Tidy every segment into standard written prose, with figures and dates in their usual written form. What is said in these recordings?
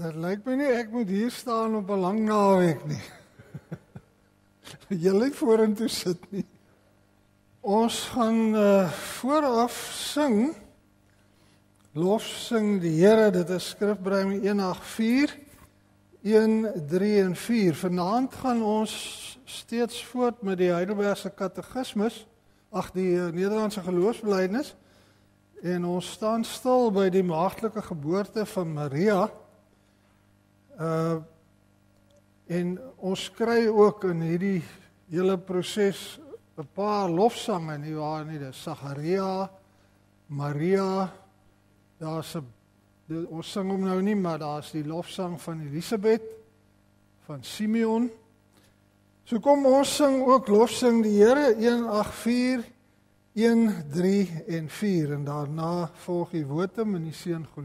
Dit lyk my nie ek moet hier staan op 'n lang naweek nie. Julle vorentoe sit nie. Ons gaan vooraf sing, lof sing die Here, dit is Skrifbreumi 184, 1, 3 en 4. Vanaand gaan ons steeds voort met die Heidelbergse Katekismus, die Nederlandse geloofsbelijdenis, en ons staan stil by die maagdelike geboorte van Maria, en ons kry ook in hierdie hele proses 'n paar lofsange, nie waar nie, dis Sagaria, Maria, ons sing hom nou nie, maar daar's die lofsang van Elisabeth, van Simeon. So kom ons sing ook lofsing die Here, 184, 1, 3 en 4, en daarna volg die wotum en die seëngroet.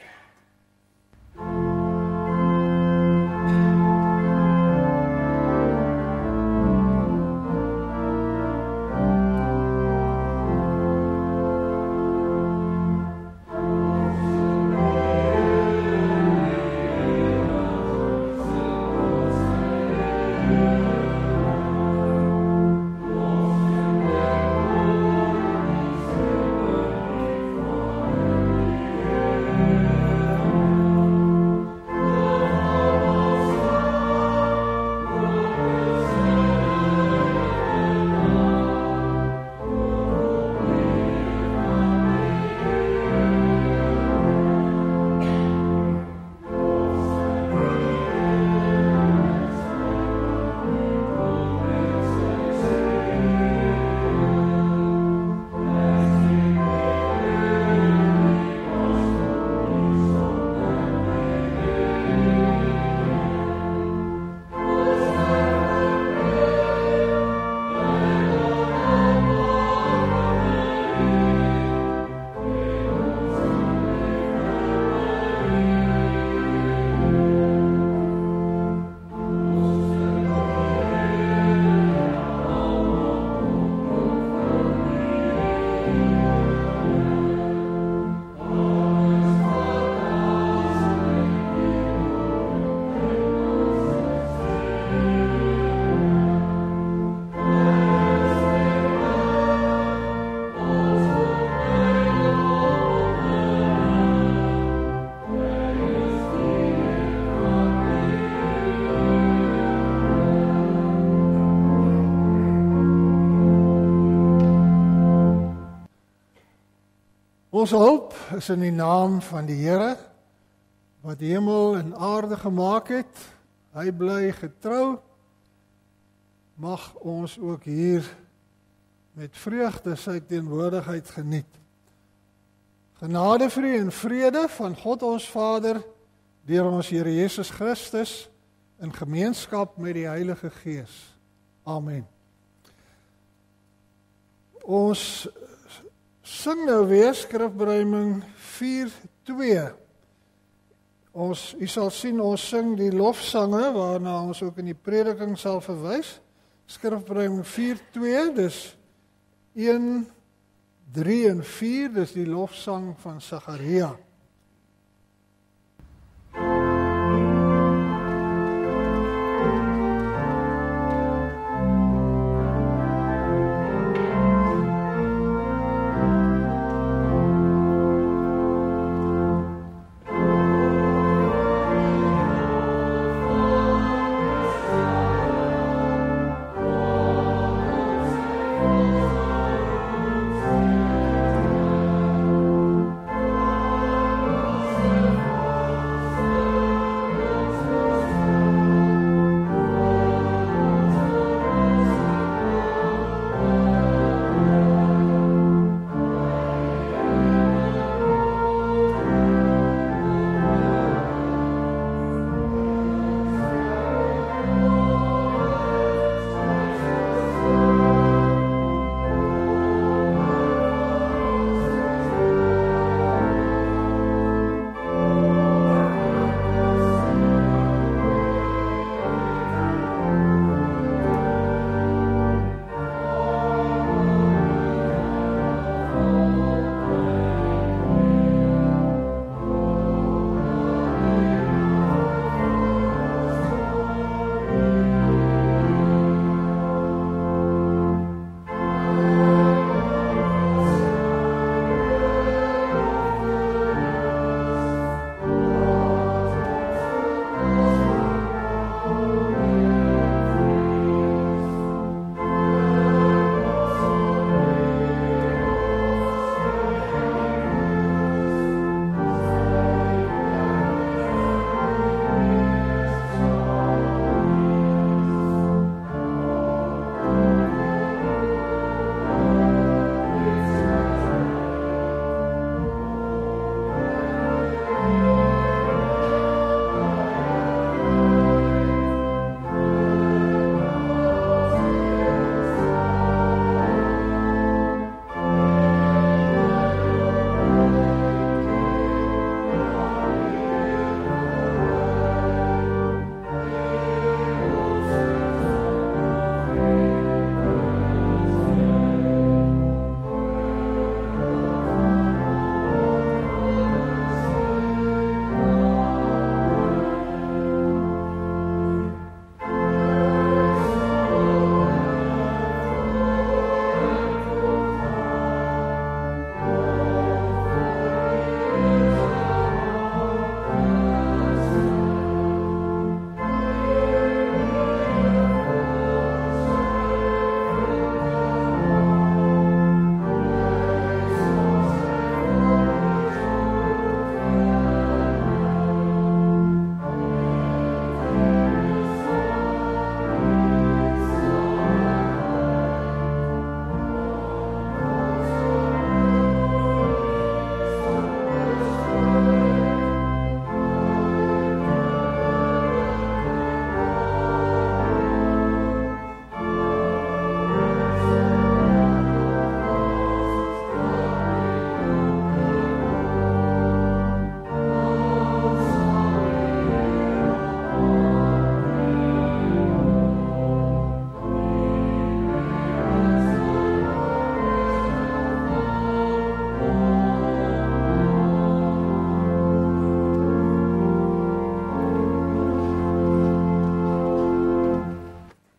Ons hulp is in die naam van die Here, wat die hemel en aarde gemaak het. Hy bly getrou. Mag ons ook hier met vreugde sy teenwoordigheid geniet. Genade vir u en vrede van God ons Vader, deur ons Here Jesus Christus, in gemeenskap met die Heilige Gees. Amen. Ons sing nou weer Skrifbreumi 4:2. U sal sien, ons sing die lofsange, waarna ons ook in die prediking sal verwys. Skrifbreumi 4:2, dis 1, 3 en 4, dis die lofsang van Sagaria. Oh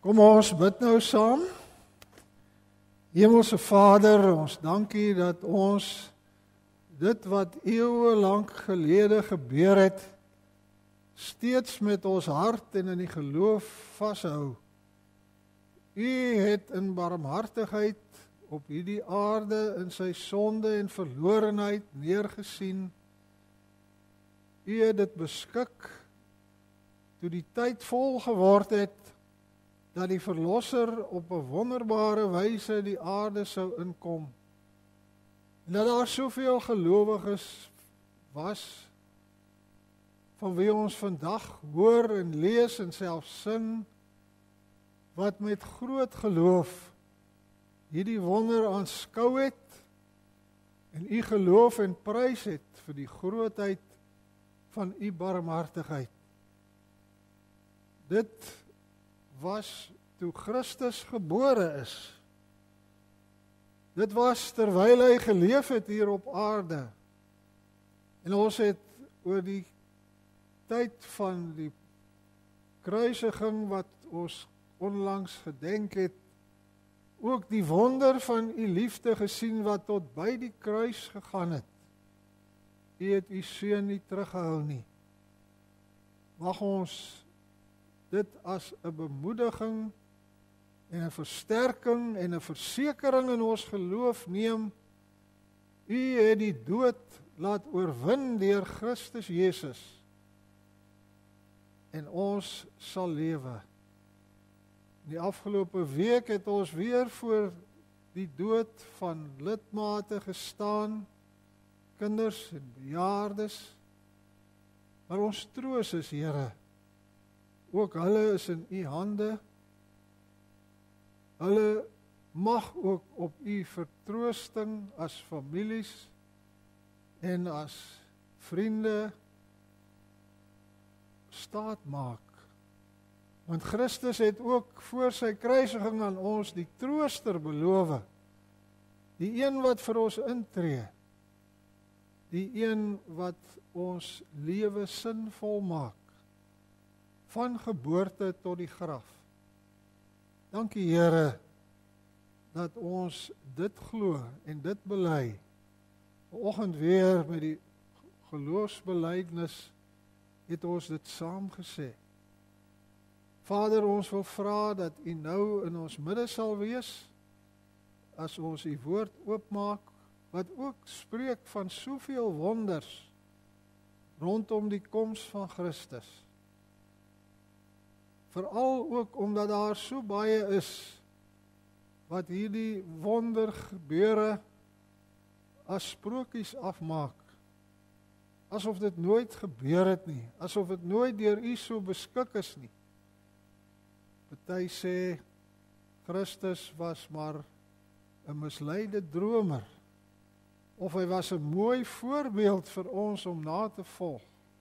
Kom ons bid nou saam. Hemelse Vader, ons dankie dat ons dit wat eeue lank gelede gebeur het, steeds met ons hart en in die geloof vashou. U het in barmhartigheid op hierdie aarde in sy sonde en verlorenheid neergesien. U het dit beskik toe die tyd vol geword het dat die Verlosser op 'n wonderbare wyse die aarde sou inkom. En dat daar soveel gelowiges was, van wie ons vandag hoor en lees en selfs sing, wat met groot geloof hierdie wonder aanskou het, en u geloof en prys het vir die grootheid van u barmhartigheid. Dit was toe Christus gebore is. Dit was terwyl hy geleef het hier op aarde. En ons het oor die tyd van die kruisiging wat ons onlangs gedenk het, ook die wonder van u liefde gesien wat tot by die kruis gegaan het. U het u seun nie teruggehou nie. Mag ons dit as 'n bemoediging en 'n versterking en 'n versekering in ons geloof neem. U het die dood laat oorwin deur Christus Jesus. En ons sal lewe. Die afgelope week het ons weer voor die dood van lidmate gestaan, kinders en bejaardes. Maar ons troos is, Here, ook hulle is in u hande. Hulle mag ook op u vertroosting as families en as vriende staat maak. Want Christus het ook voor sy kruisiging aan ons die trooster beloof. Die een wat vir ons intree. Die een wat ons lewe sinvol maak. Van geboorte tot die graf. Dankie Here, dat ons dit glo en dit bely. Vanoggend weer met die geloofsbelydenis het ons dit saam gesê. Vader, ons wil vra dat u nou in ons midde sal wees, as ons u woord oopmaak, wat ook spreek van soveel wonders rondom die koms van Christus. Veral ook omdat daar so baie is wat hierdie wondergebeure as sprokies afmaak. Asof dit nooit gebeur het nie, asof dit nooit deur u so beskik is nie. Party sê Christus was maar 'n misleide dromer, of hy was 'n mooi voorbeeld vir ons om na te volg.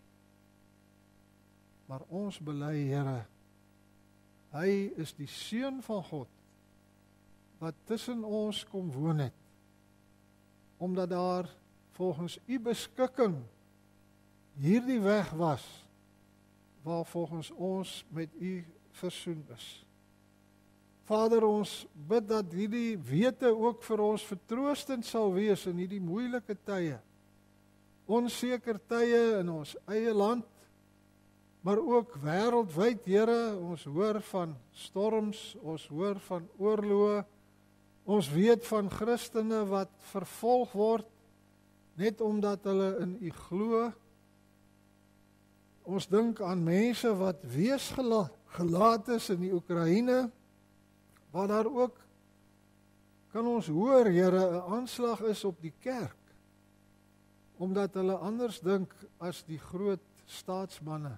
Maar ons bely, Here, hy is die Seun van God, wat tussen ons kom woon het, omdat daar volgens u beskikking hierdie weg was, waar volgens ons met u versoen is. Vader, ons bid dat hierdie wete ook vir ons vertroostend sal wees in hierdie moeilike tye, onseker tye in ons eie land, maar ook wêreldwyd, Here. Ons hoor van storms, ons hoor van oorloë, ons weet van Christene wat vervolg word, net omdat hulle in u glo. Ons dink aan mense wat weesgelaat is in die Oekraïne, waar daar ook, kan ons hoor, Here, 'n aanslag is op die kerk, omdat hulle anders dink as die groot staatsmanne.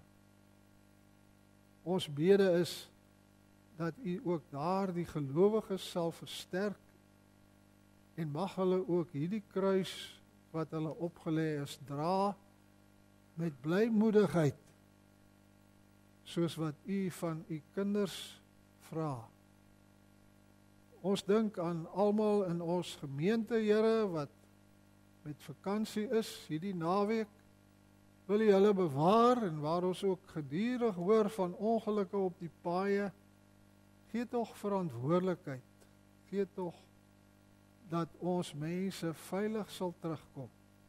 Ons bede is dat u ook daar die gelowiges sal versterk en mag hulle ook hierdie kruis wat hulle opgelê is dra met blymoedigheid, soos wat u van u kinders vra. Ons dink aan almal in ons gemeente, Here, wat met vakansie is hierdie naweek. Wil u hulle bewaar, en waar ons ook gedurig hoor van ongelukke op die paaie, gee tog verantwoordelikheid, gee tog dat ons mense veilig sal terugkom.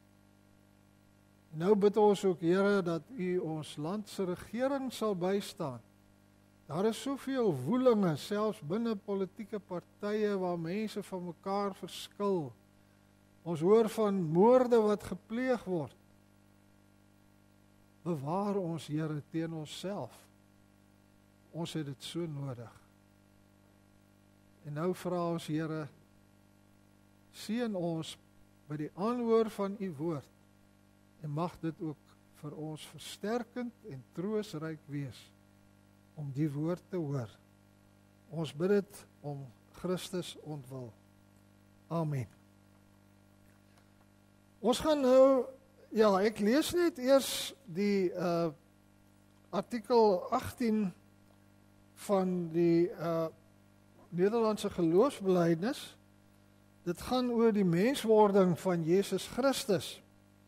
Nou bid ons ook, Here, dat U ons land se regering sal bystaan. Daar is soveel woelinge, selfs binne politieke partye waar mense van mekaar verskil. Ons hoor van moorde wat gepleeg word. Bewaar ons, Here, teen onsself. Ons het dit so nodig. En nou vra ons, Here, seën ons by die aanhoor van U woord en mag dit ook vir ons versterkend en troostryk wees om die woord te hoor. Ons bid dit om Christus ontwil. Amen. Ons gaan nou, ek lees net eers die artikel 18 van die Nederlandse geloofsbelijdenis. Dit gaan oor die menswording van Jesus Christus.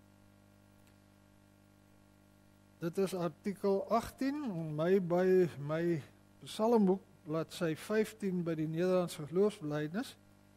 Dit is artikel 18, by my Psalmboek, bladsy 15 by die Nederlandse geloofsbelijdenis.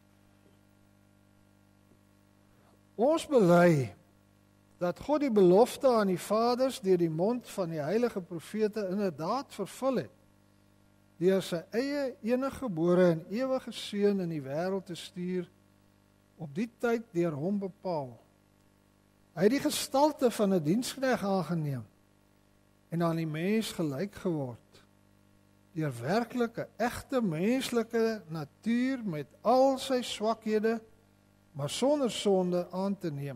Ons bely dat God die belofte aan die vaders deur die mond van die heilige profete inderdaad vervul het, deur sy eie eniggebore en ewige seun in die wêreld te stuur, op die tyd deur hom bepaal. Hy het die gestalte van 'n diensknegt aangeneem en aan die mens gelyk geword, deur werklike, egte menslike natuur met al sy swakhede, maar sonder sonde aan te neem.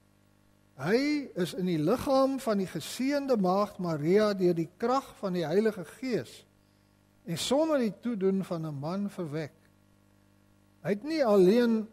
Hy is in die liggaam van die geseënde maagd Maria deur die krag van die Heilige Gees en sonder die toedoen van 'n man verwek. Hy het nie alleen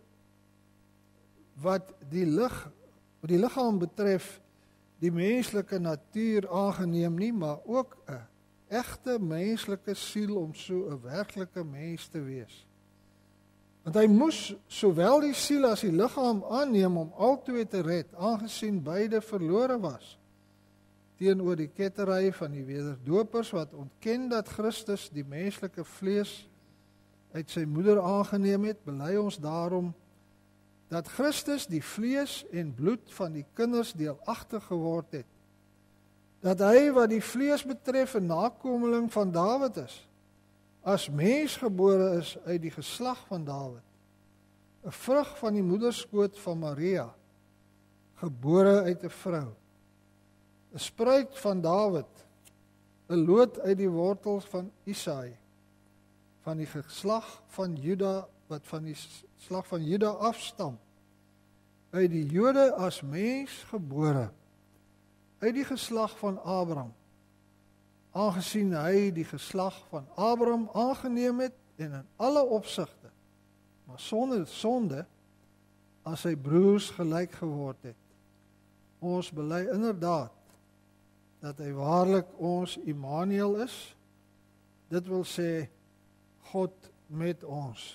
wat die liggaam betref die menslike natuur aangeneem nie, maar ook 'n egte menslike siel om so 'n werklike mens te wees. Want hy moes sowel die siel as die liggaam aanneem om albei te red, aangesien beide verlore was. Teenoor die kettery van die wederdopers wat ontken dat Christus die menslike vlees uit sy moeder aangeneem het, bely ons daarom dat Christus die vlees en bloed van die kinders deelagtig geword het. Dat hy wat die vlees betref 'n nakomeling van Dawid is, as mens gebore is uit die geslag van Dawid, 'n vrug van die moederskoot van Maria, gebore uit 'n vrou, 'n spruit van Dawid, 'n loot uit die wortels van Isaai, van die geslag van Juda, wat van die slag van Juda afstam, uit die Jode as mens gebore, uit die geslag van Abraham, aangesien hy die geslag van Abraham aangeneem het en in alle opsigte, maar sonder sonde, as sy broers gelyk geword het. Ons bely inderdaad dat hy waarlik ons Immanuel is, dit wil sê God met ons.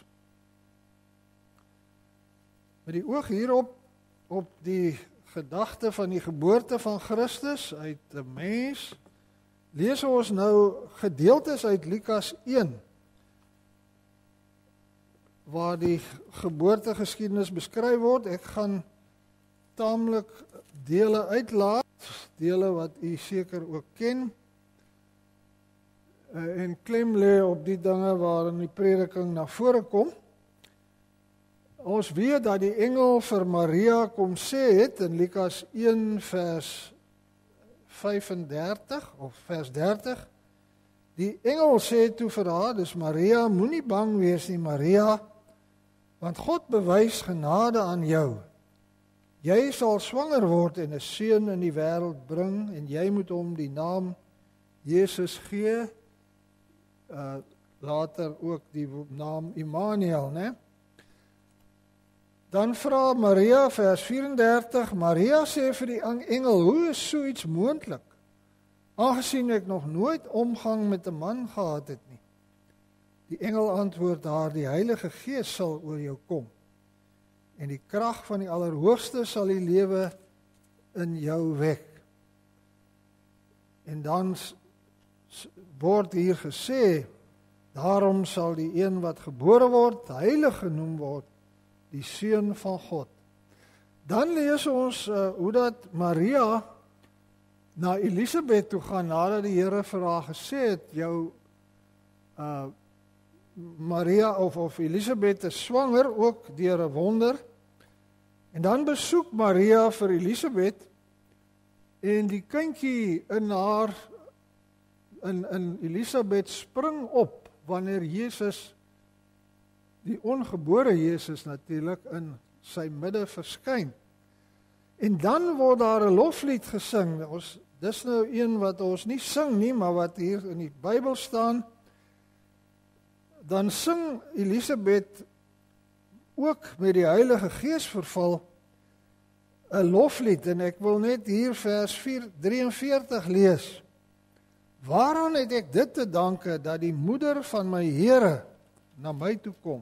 Met die oog hierop, op die gedagte van die geboorte van Christus uit 'n mens, lees ons nou gedeeltes uit Lukas 1, waar die geboortegeskiedenis beskryf word. Ek gaan taamlik dele uitlaat, dele wat u seker ook ken, en klem lê op die dinge waarin die prediking na vore kom. Ons weet dat die engel vir Maria kom sê het in Lukas 1 vers 35 of vers 30. Die engel sê toe vir haar, dis Maria, moenie bang wees nie, Maria, want God bewys genade aan jou. Jy sal swanger word en 'n seun in die wêreld bring en jy moet hom die naam Jesus gee, later ook die naam Immanuel, né? Dan vra Maria, vers 34, Maria sê vir die engel, hoe is so iets moontlik? Aangesien ek nog nooit omgang met 'n man gehad het nie. Die engel antwoord haar, die Heilige Gees sal oor jou kom. En die krag van die Allerhoogste sal die lewe in jou wek. En dan word hier gesê Daarom sal die een wat gebore word, heilig genoem word, die seun van God. Dan lees ons hoe dat Maria na Elisabeth toe gaan, nadat die Here vir haar gesê het, jou Maria of Elisabeth is swanger, ook deur 'n wonder. En dan besoek Maria vir Elisabeth, en die kindjie in Elisabeth spring op, wanneer Jesus, die ongebore Jesus natuurlik, in sy midde verskyn. En dan word daar 'n loflied gesing. Dis nou een wat ons nie sing nie, maar wat hier in die Bybel staan. Dan sing Elisabeth ook met die Heilige Gees vervul 'n loflied, en ek wil net hier vers 43 lees. Waaraan het ek dit te danke, dat die moeder van my Here na my toe kom?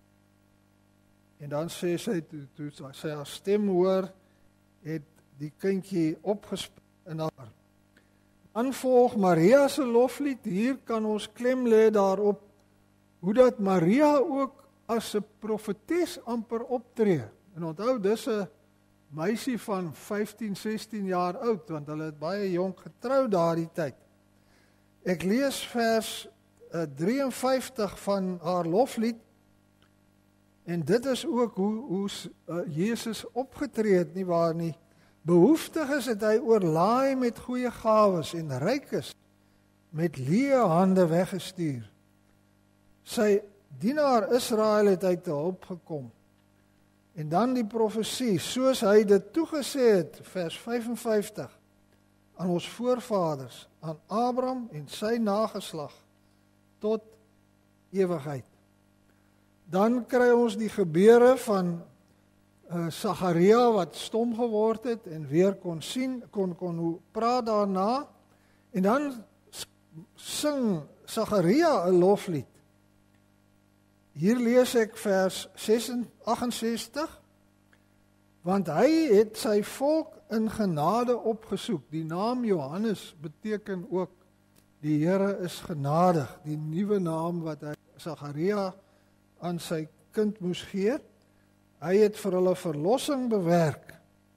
En dan sê sy, toe sy haar stem hoor, het die kindjie opgespring in haar. Dan volg Maria se loflied. Hier kan ons klem lê daarop, hoe dat Maria ook as 'n profetes amper optree. En onthou, dis 'n meisie van 15, 16 jaar oud, want hulle het baie jonk getrou daardie tyd. Ek lees vers 53 van haar loflied, en dit is ook hoe Jesus opgetree het, nie waar nie. Behoeftig is het hy oorlaai met goeie gawes, en ryk is met leë hande weggestuur. Sy dienaar Israel het hy te hulp gekom. En dan die profesie, soos hy dit toegesê het, vers 55, aan ons voorvaders, aan Abraham en sy nageslag, tot ewigheid. Dan kry ons die gebeure van Sagaria wat stom geword het en weer kon sien, kon praat daarna, en dan sing Sagaria 'n loflied. Hier lees ek vers 68, want hy het sy volk in genade opgesoek. Die naam Johannes beteken ook, die Here is genadig, die nuwe naam wat hy Sagaria aan sy kind moes gee. Hy het vir hulle verlossing bewerk.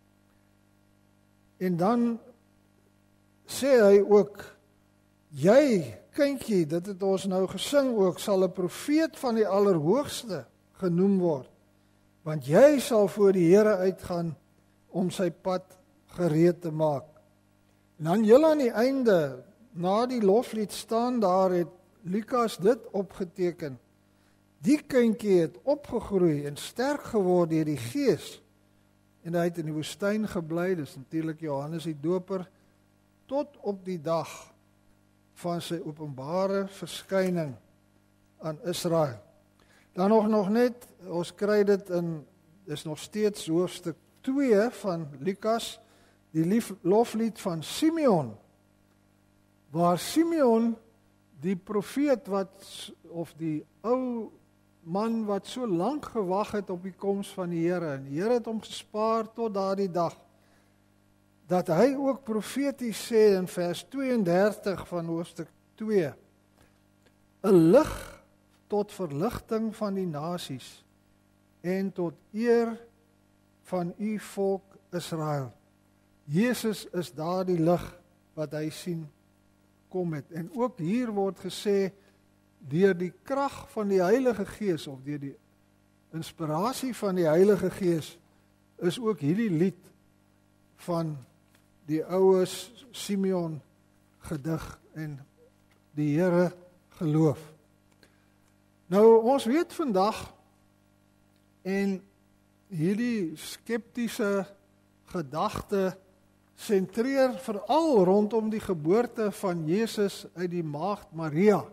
En dan sê hy ook, jy kindjie, dit het ons nou gesing ook, sal 'n profeet van die Allerhoogste genoem word, want jy sal voor die Here uitgaan om sy pad gereed te maak. En dan heel aan die einde, na die loflied staan daar, het Lukas dit opgeteken. Die kindjie het opgegroei en sterk geword deur die Gees, en hy het in die woestyn gebly, dis natuurlik Johannes die Doper, tot op die dag van sy openbare verskyning aan Israel. Dan nog net, ons kry dit is nog steeds hoofstuk 2 van Lukas, die loflied van Simeon, waar Simeon, die profeet of die ou man wat so lank gewag het op die koms van die Here, en die Here het hom gespaar tot daardie dag, dat hy ook profeties sê in vers 32 van hoofstuk 2, 'n lig tot verligting van die nasies, en tot eer van u volk Israel. Jesus is daardie lig wat hy sien kom het. En ook hier word gesê, deur die krag van die Heilige Gees, of deur die inspirasie van die Heilige Gees, is ook hierdie lied van die oue Simeon gedig en die Here geloof. Nou, ons weet vandag, en hierdie skeptiese gedagte sentreer veral rondom die geboorte van Jesus uit die maagd Maria,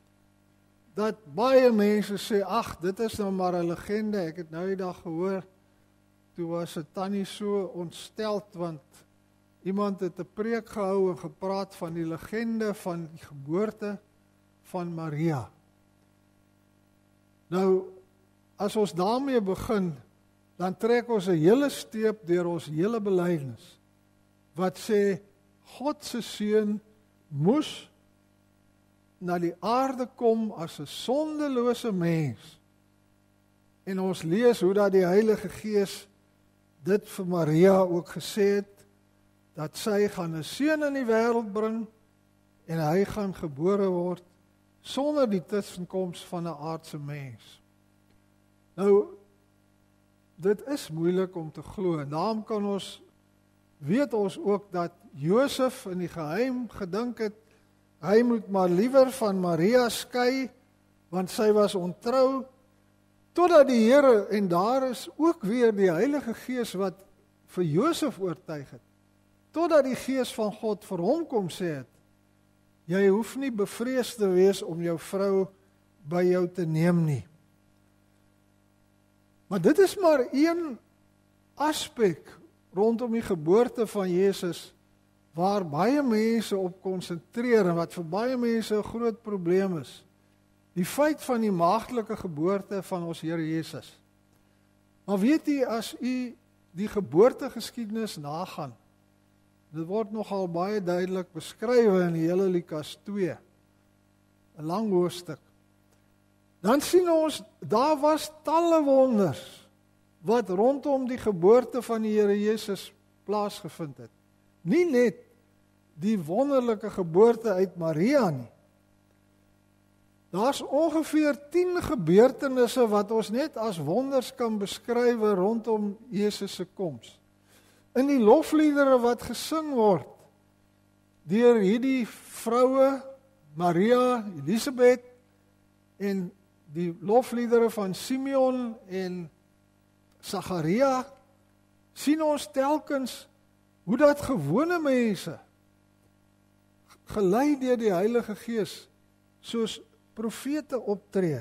dat baie mense sê, ag, dit is nou maar 'n legende. Ek het nou die dag gehoor, toe was 'n tannie so ontsteld, want iemand het 'n preek gehou en gepraat van die legende van die geboorte van Maria. Nou, as ons daarmee begin, dan trek ons 'n hele steep deur ons hele belydenis, wat sê, God se seun moes na die aarde kom as 'n sondelose mens. En ons lees hoe dat die Heilige Gees dit vir Maria ook gesê het, dat sy gaan 'n seun in die wêreld bring, en hy gaan gebore word, sonder die tussenkoms van 'n aardse mens. Nou, dit is moeilik om te glo, en daarom weet ons ook dat Josef in die geheim gedink het, hy moet maar liewer van Maria skei, want sy was ontrou, totdat die Here, en daar is ook weer die Heilige Gees wat vir Josef oortuig het, totdat die Gees van God vir hom kom sê het, jy hoef nie bevrees te wees om jou vrou by jou te neem nie. Maar dit is maar een aspek rondom die geboorte van Jesus, waar baie mense op konsentreer, en wat vir baie mense 'n groot probleem is. Die feit van die maagdelike geboorte van ons Here Jesus. Maar weet u, as u die geboortegeskiedenis nagaan, dit word nogal baie duidelik beskryf in die hele Lukas 2, 'n lang hoofstuk. Dan sien ons, daar was talle wonders wat rondom die geboorte van die Here Jesus plaasgevind het. Nie net die wonderlike geboorte uit Maria nie. Daar's ongeveer 10 gebeurtenisse wat ons net as wonders kan beskryf rondom Jesus se koms. In die lofliedere wat gesing word deur hierdie vroue, Maria, Elisabeth, en die lofliedere van Simeon en Sagaria, sien ons telkens hoe dat gewone mense, gelei deur die Heilige Gees, soos profete optree.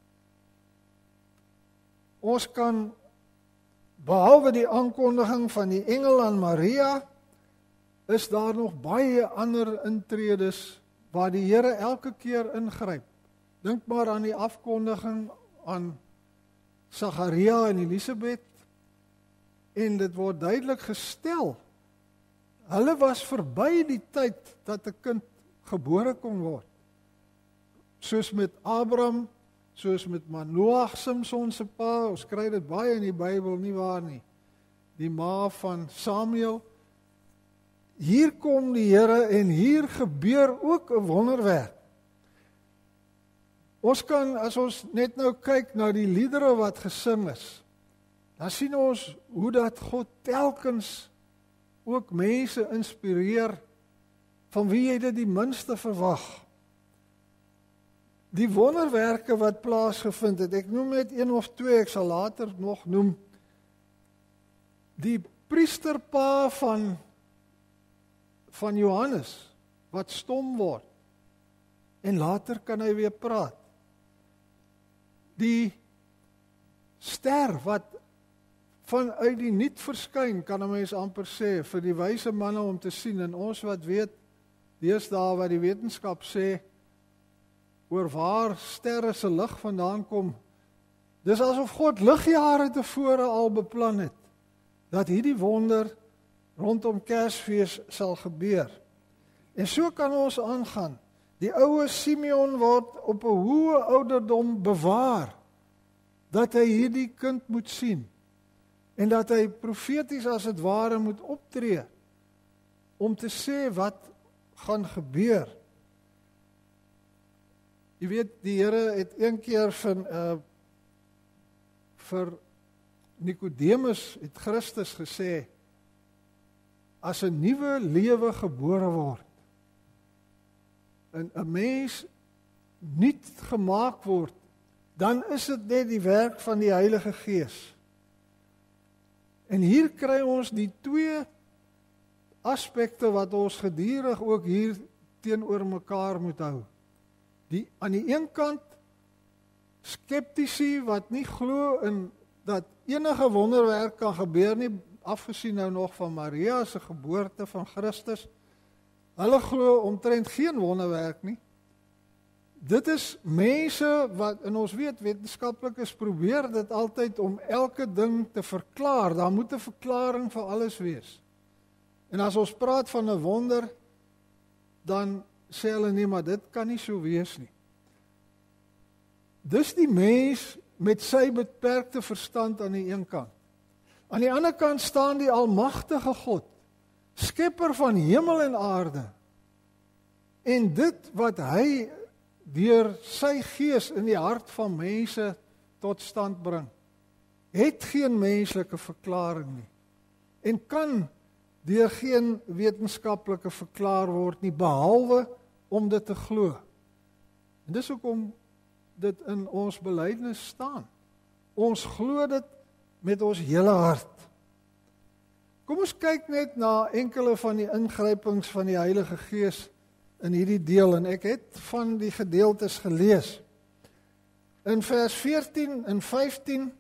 Ons kan, behalwe die aankondiging van die engel aan Maria, is daar nog baie ander intredes waar die Here elke keer ingryp. Dink maar aan die afkondiging aan Sagaria en Elisabeth, en dit word duidelik gestel, hulle was verby die tyd dat 'n kind gebore kon word. Soos met Abraham, soos met Manoag, Samson se pa, ons kry dit baie in die Bybel, nie waar nie. Die ma van Samuel. Hier kom die Here en hier gebeur ook 'n wonderwerk. Ons kan, as ons net nou kyk na die liedere wat gesing is, dan sien ons hoe dat God telkens ook mense inspireer van wie jy dit die minste verwag. Die wonderwerke wat plaasgevind het, ek noem net 1 of 2, ek sal later nog noem. Die priesterpa van Johannes, wat stom word, en later kan hy weer praat. Die ster wat vanuit die niet verskyn, kan 'n mens amper sê, vir die wyse manne om te sien, en ons wat weet, deesdae wat die wetenskap sê, oor waar sterre se lig vandaan kom, dis asof God ligjare tevore al beplan het, dat hierdie wonder rondom Kersfees sal gebeur. En so kan ons aangaan. Die ouwe Simeon word op 'n hoë ouderdom bewaar, dat hy hierdie kind moet sien, en dat hy profeties as het ware moet optree, om te sê wat gaan gebeur. Jy weet, die Here het een keer vir Nikodemus, het Christus gesê, as 'n nuwe lewe gebore word, en 'n mens nuut gemaak word, dan is dit net die werk van die Heilige Gees. En hier kry ons die 2 aspekte wat ons gedurig ook hier teenoor mekaar moet hou. Aan die een kant, skeptici wat nie glo in dat enige wonderwerk kan gebeur nie, afgesien nou nog van Maria se geboorte van Christus. Hulle glo omtrent geen wonderwerk nie. Dit is mense wat, en ons weet, wetenskaplikes probeer dit altyd om elke ding te verklaar. Daar moet 'n verklaring vir alles wees. En as ons praat van 'n wonder, dan sê hulle nee, maar dit kan nie so wees nie. Dis die mens met sy beperkte verstand aan die een kant. Aan die ander kant staan die almagtige God, skepper van hemel en aarde. En dit wat hy deur sy gees in die hart van mense tot stand bring, het geen menslike verklaring nie. En kan deur geen wetenskaplike verklaar word nie, behalwe om dit te glo. En dis hoekom dit in ons belydenis staan. Ons glo dit met ons hele hart. Kom ons kyk net na enkele van die ingrypings van die Heilige Gees in hierdie deel, en ek het van die gedeeltes gelees. In vers 14 en 15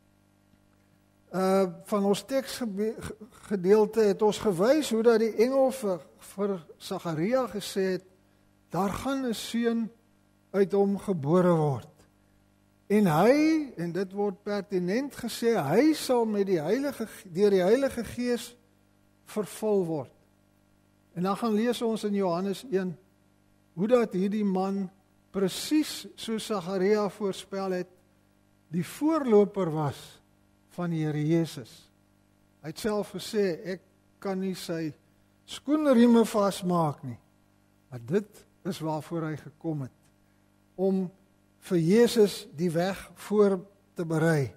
van ons teksgedeelte het ons gewys hoe dat die engel vir Sagaria gesê het, daar gaan 'n seun uit hom gebore word. En hy, en dit word pertinent gesê, hy sal met deur die Heilige Gees vervul word. En dan gaan lees ons in Johannes 1, hoe dat hierdie man presies soos Sagaria voorspel het, die voorloper was van die Here Jesus. Hy het self gesê, ek kan nie sy skoenrieme vasmaak nie. Maar dit is waarvoor hy gekom het, om vir Jesus die weg voor te berei.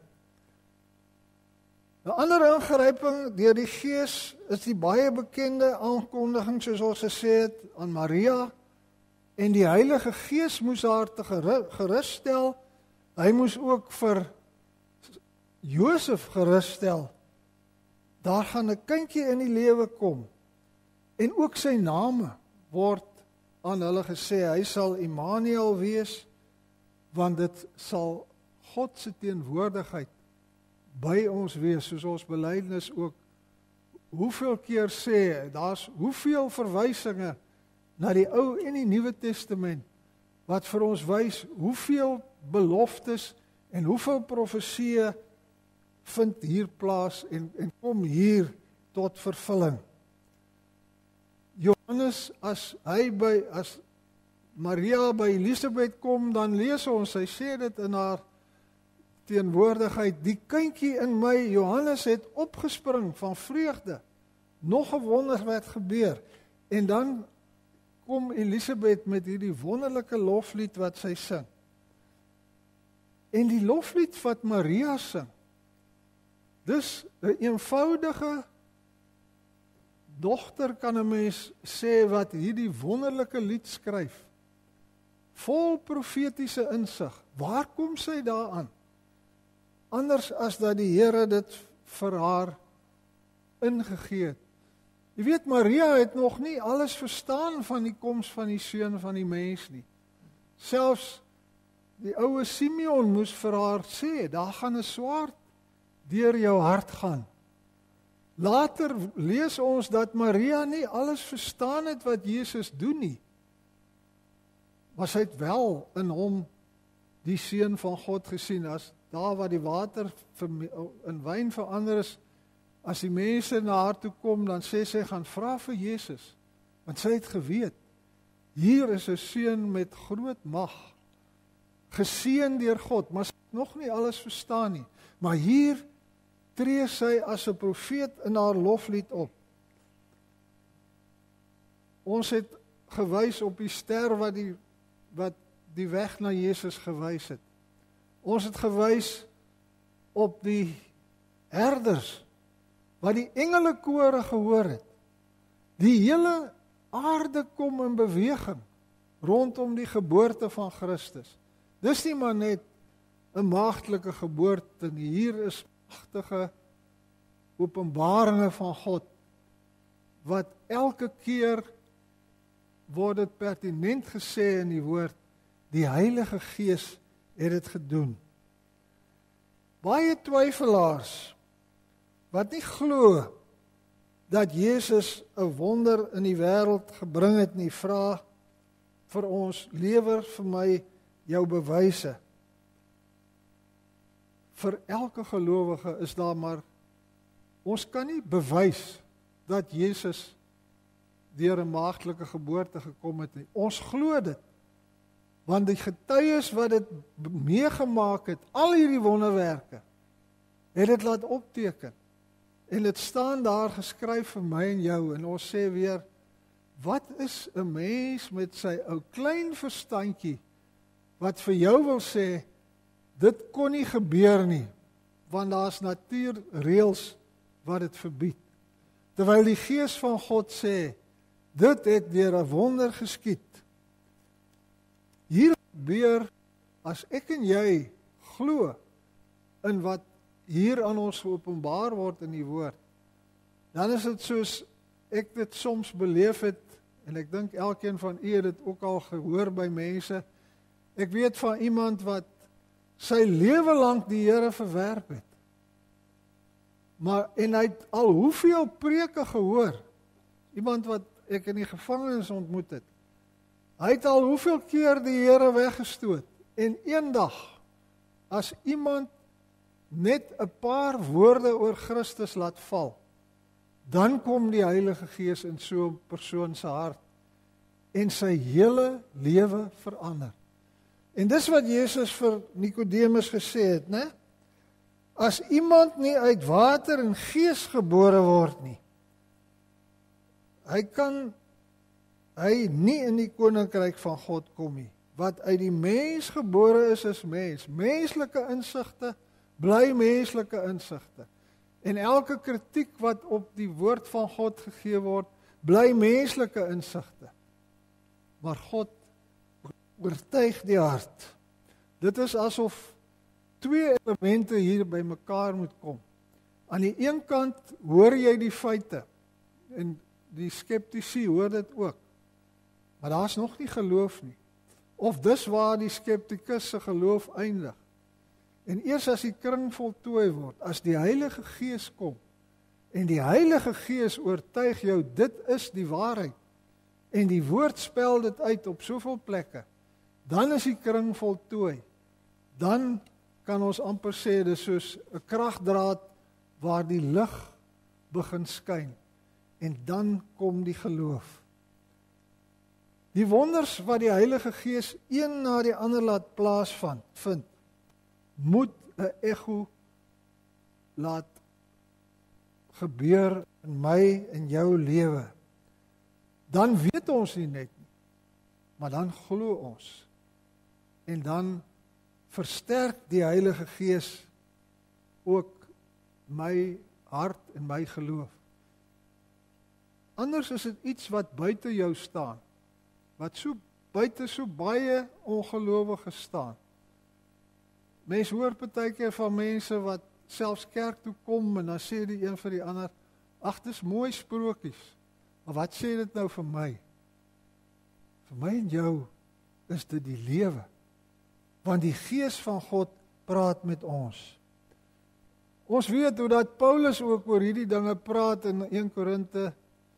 'n ander ingryping deur die Gees is die baie bekende aankondiging, soos ons gesê het, aan Maria, en die Heilige Gees moes haar te gerusstel. Hy moes ook vir Josef gerusstel. Daar gaan 'n kindjie in die lewe kom, en ook sy name word aan hulle gesê, hy sal Immanuel wees, want dit sal God se teenwoordigheid by ons wees, soos ons belydenis ook hoeveel keer sê, daar's hoeveel verwysinge na die Ou en die Nuwe Testament, wat vir ons wys hoeveel beloftes en hoeveel profesieë vind hier plaas en kom hier tot vervulling. Johannes, as Maria by Elisabeth kom, dan lees ons, sy sê dit in haar teenwoordigheid, die kindjie in my, Johannes het opgespring van vreugde, nog 'n wonder wat gebeur, en dan kom Elisabeth met hierdie wonderlike loflied wat sy sing. En die loflied wat Maria sing, dis 'n eenvoudige dogter, kan 'n mens sê, wat hierdie wonderlike lied skryf, vol profetiese insig. Waar kom sy daaraan? Anders as dat die Here dit vir haar ingegee het. Jy weet, Maria het nog nie alles verstaan van die koms van die seun van die mens nie. Selfs die oue Simeon moes vir haar sê, daar gaan 'n swaard deur jou hart gaan. Later lees ons dat Maria nie alles verstaan het wat Jesus doen nie. Maar sy het wel in hom die seun van God gesien, as daar waar die water in wyn verander is, as die mense na haar toe kom, dan sê sy, gaan vra vir Jesus, want sy het geweet, hier is 'n seun met groot mag, geseën deur God, maar sy het nog nie alles verstaan nie, maar hier tree sy as 'n profeet in haar loflied op. Ons het gewys op die ster wat die weg na Jesus gewys het. Ons het gewys op die herders, wat die engelekore gehoor het. Die hele aarde kom in beweging rondom die geboorte van Christus. Dis nie maar net 'n maagdelike geboorte nie, hier is pragtige openbaringe van God, wat elke keer word dit pertinent gesê in die woord, die Heilige Gees het dit gedoen. Baie twyfelaars, wat nie glo dat Jesus 'n wonder in die wêreld gebring het nie, vra vir ons, lewer vir my jou bewyse. Vir elke gelowige is daar maar, ons kan nie bewys dat Jesus deur 'n maagdelike geboorte gekom het nie. Ons glo dit. Want die getuies wat dit meegemaak het, al hierdie wonderwerke, het dit laat opteken. En dit staan daar geskryf vir my en jou, en ons sê weer, wat is 'n mens met sy ou klein verstandjie, wat vir jou wil sê, dit kon nie gebeur nie, want daar's natuurreëls wat dit verbied. Terwyl die Gees van God sê, dit het deur 'n wonder geskied. Hier gebeur, as ek en jy glo in wat hier aan ons geopenbaar word in die woord, dan is dit soos ek dit soms beleef het, en ek dink elkeen van u het dit ook al gehoor by mense. Ek weet van iemand wat sy lewe lank die Here verwerp het. En hy het al hoeveel preke gehoor. Iemand wat ek in die gevangenis ontmoet het. Hy het al hoeveel keer die Here weggestoot. En eendag, as iemand net 'n paar woorde oor Christus laat val, dan kom die Heilige Gees in so 'n persoon se hart en sy hele lewe verander. En dis wat Jesus vir Nikodemus gesê het, né? As iemand nie uit water en gees gebore word nie, hy nie in die koninkryk van God kom nie. Wat uit die mens gebore is mens. Menslike insigte bly menslike insigte. En elke kritiek wat op die woord van God gegee word, bly menslike insigte. Maar God oortuig die hart. Dit is asof twee elemente hier by mekaar moet kom. Aan die een kant hoor jy die feite, en die skeptici hoor dit ook. Maar daar's nog nie geloof nie. Of dis waar die skeptikus se geloof eindig. En eers as die kring voltooi word, as die Heilige Gees kom, en die Heilige Gees oortuig jou, dit is die waarheid, en die woord spel dit uit op soveel plekke, dan is die kring voltooi. Dan kan ons amper sê, dis soos 'n kragdraad waar die lig begin skyn, en dan kom die geloof. Die wonders wat die Heilige Gees een na die ander laat plaasvind, moet 'n echo laat gebeur in my en jou lewe. Dan weet ons nie net nie, maar dan glo ons. En dan versterk die Heilige Gees ook my hart en my geloof. Anders is dit iets wat buite jou staan, wat so buite so baie ongelowiges staan. Mens hoor partykeer van mense wat selfs kerk toe kom en dan sê die een vir die ander, ag, dis mooi sprokies, maar wat sê dit nou vir my? Vir my en jou is dit die lewe, want die Gees van God praat met ons. Ons weet hoe dat Paulus ook oor hierdie dinge praat in 1 Korinte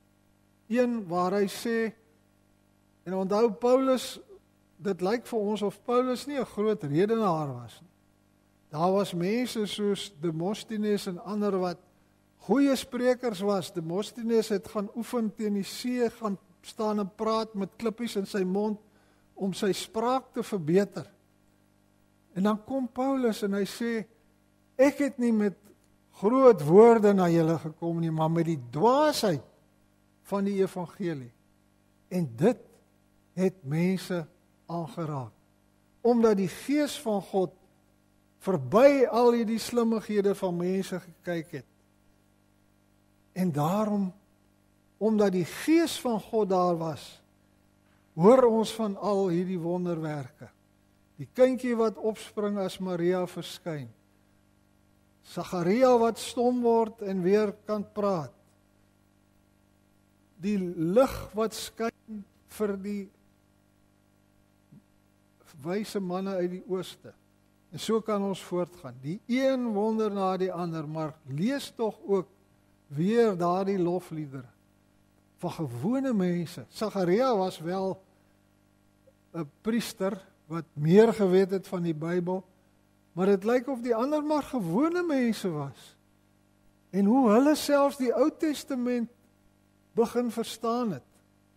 1, waar hy sê, en onthou Paulus, dit lyk vir ons of Paulus nie 'n groot redenaar was nie. Daar was mense soos Demosthenes en ander wat goeie sprekers was. Demosthenes het gaan oefen teen die see, gaan staan en praat met klippies in sy mond om sy spraak te verbeter. En dan kom Paulus en hy sê, ek het nie met groot woorde na julle gekom nie, maar met die dwaasheid van die evangelie. En dit het mense aangeraak. Omdat die Gees van God verby al hierdie slimmighede van mense gekyk het. En daarom, omdat die Gees van God daar was, hoor ons van al hierdie wonderwerke. Die kindjie wat opspring as Maria verskyn. Sagaria wat stom word en weer kan praat. Die lig wat skyn vir die wyse manne uit die ooste. En so kan ons voortgaan. Die een wonder na die ander, maar lees tog ook weer daardie lofliedere van gewone mense. Sagaria was wel 'n priester wat meer geweet het van die Bybel, maar dit lyk of die ander maar gewone mense was. En hoe hulle selfs die Ou Testament begin verstaan het.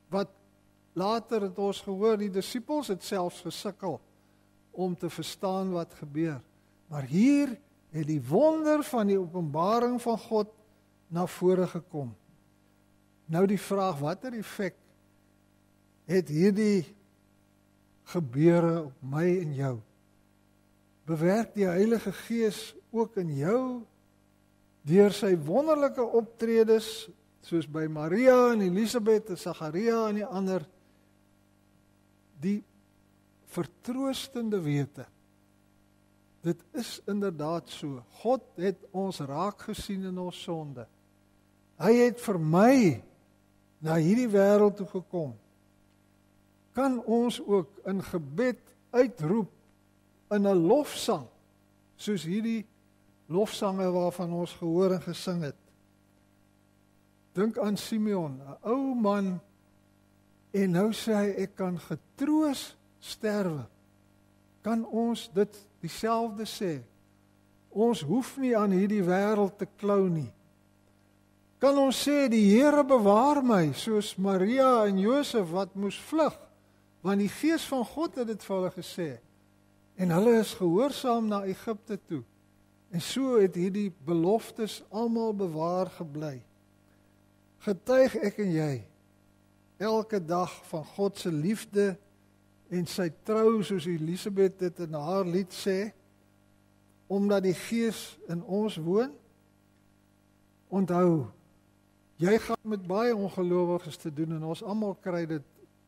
wat later het ons gehoor, die disippels het selfs gesukkel om te verstaan wat gebeur. Maar hier het die wonder van die openbaring van God na vore gekom. Nou die vraag, watter effek het hierdie gebeure op my en jou? Bewerk die Heilige Gees ook in jou deur sy wonderlike optredes, soos by Maria en Elisabeth en Sagaria en die ander, die vertroostende wete. Dit is inderdaad so. God het ons raak gesien in ons sonde. Hy het vir my na hierdie wêreld toe gekom. Kan ons ook in gebed uitroep in 'n lofsang, soos hierdie lofsange waarvan ons gehoor en gesing het. Dink aan Simeon, 'n ou man, en nou sê hy, ek kan getroos sterwe. Kan ons dit dieselfde sê? Ons hoef nie aan hierdie wêreld te klou nie. Kan ons sê, die Here bewaar my, soos Maria en Josef wat moes vlug, want die Gees van God het dit vir hulle gesê, en hulle is gehoorsaam na Egipte toe, en so het hierdie beloftes almal bewaar gebly. Getuig ek en jy elke dag van God se liefde en sy trou, soos Elisabeth dit in haar lied sê, omdat die Gees in ons woon? Onthou, jy gaan met baie ongelowiges te doen, en ons almal kry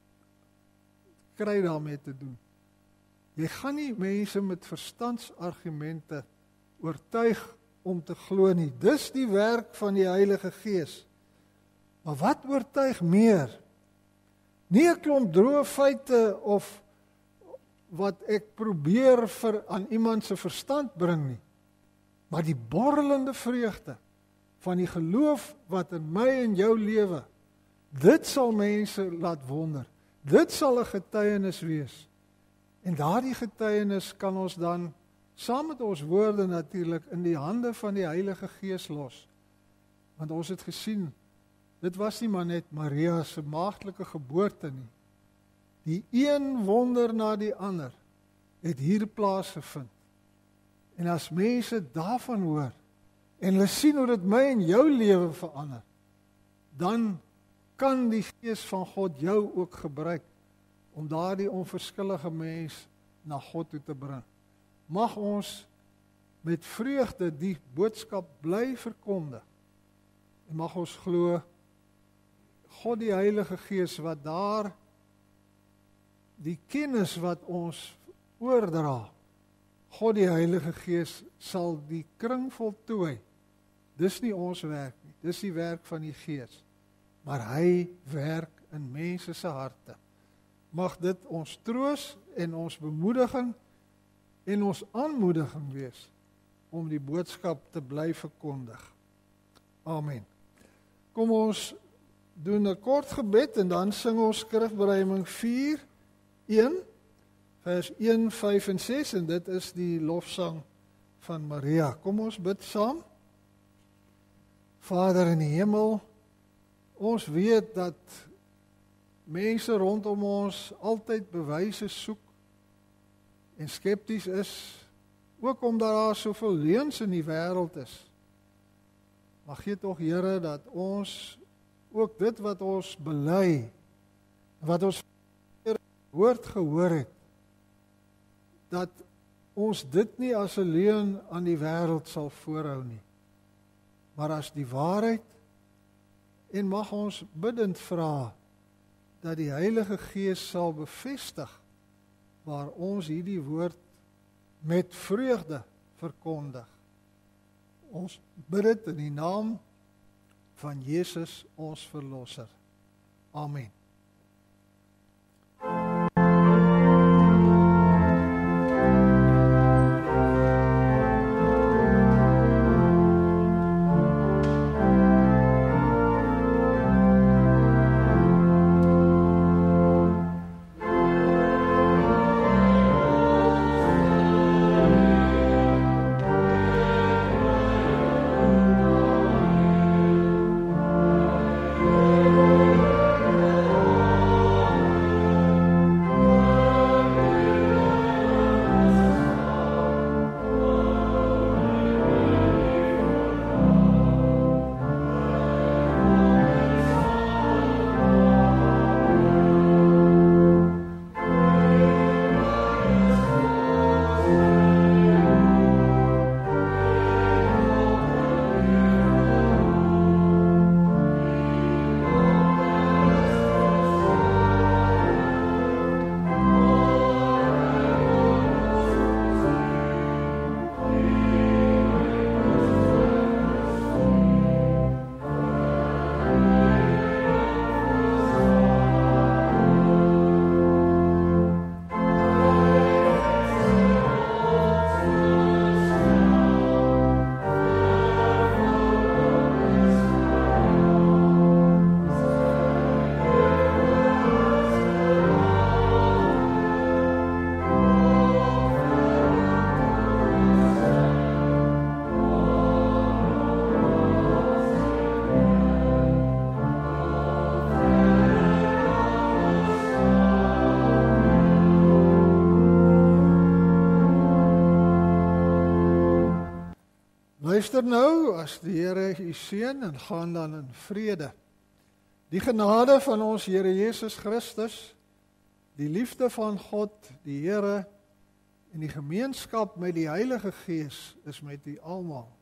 daarmee te doen. Jy gaan nie mense met verstandsargumente oortuig om te glo nie. Dis die werk van die Heilige Gees. Maar wat oortuig meer? Nie 'n klomp droë feite of wat ek probeer aan iemand se verstand bring nie, maar die borrelende vreugde van die geloof wat in my en jou lewe, dit sal mense laat wonder. Dit sal 'n getuienis wees. En daardie getuienis kan ons dan, saam met ons woorde natuurlik, in die hande van die Heilige Gees los. Want ons het gesien, dit was nie maar net Maria se maagdelike geboorte nie. Die een wonder na die ander het hier plaasgevind. En as mense daarvan hoor, en hulle sien hoe dit my en jou lewe verander, dan kan die Gees van God jou ook gebruik om daardie onverskillige mens na God toe te bring. Mag ons met vreugde die boodskap bly verkondig. En mag ons glo, God die Heilige Gees wat daar die kennis wat ons oordra, God die Heilige Gees sal die kring voltooi. Dis nie ons werk nie, dis die werk van die Gees. Maar hy werk in mense se harte. Mag dit ons troos en ons bemoediging en ons aanmoediging wees om die boodskap te bly verkondig. Amen. Kom ons doen 'n kort gebed en dan sing ons skrifberuiming 4:1, vers 1, 5 en 6, en dit is die lofsang van Maria. Kom ons bid saam. Vader in die hemel, ons weet dat mense rondom ons altyd bewyse soek en skepties is, ook omdat daar soveel leuns in die wêreld is. Maar gee tog, Here, dat ons ook dit wat ons bely, wat ons woord gehoor het, dat ons dit nie as 'n leuen aan die wêreld sal voorhou nie, maar as die waarheid, en mag ons bidend vra dat die Heilige Gees sal bevestig waar ons hierdie woord met vreugde verkondig. Ons bid dit in die naam van Jesus ons Verlosser. Amen. Luister nou, as die Here u seën en gaan dan in vrede. Die genade van ons Here Jesus Christus, die liefde van God, die Here en die gemeenskap met die Heilige Gees is met u almal.